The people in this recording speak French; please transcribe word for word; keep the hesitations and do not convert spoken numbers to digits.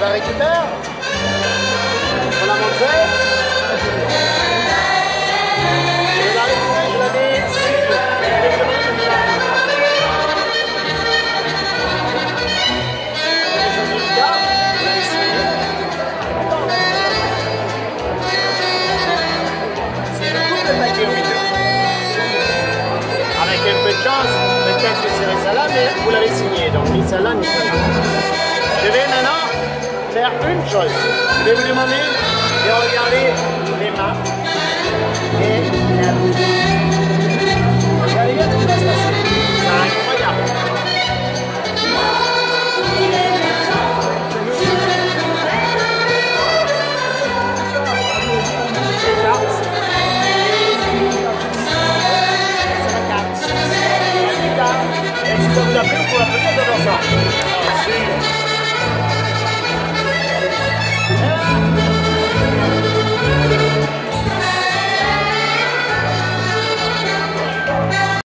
la récupère. On la montrer. Je la récupère, je la mets ici. C'est le double paquet au milieu. Avec un peu de chance, peut-être que c'est celle-là, mais vous l'avez signé, donc ni celle-là, ni celle-là. Je vais maintenant faire une chose. Je vais vous demander de regarder les mains et la bouche. Vous allez voir ce qui va se passer. C'est incroyable. C'est la carte. C'est la carte. C'est la carte. Et si ça vous a plu, vous pouvez applaudir de ça. Merci.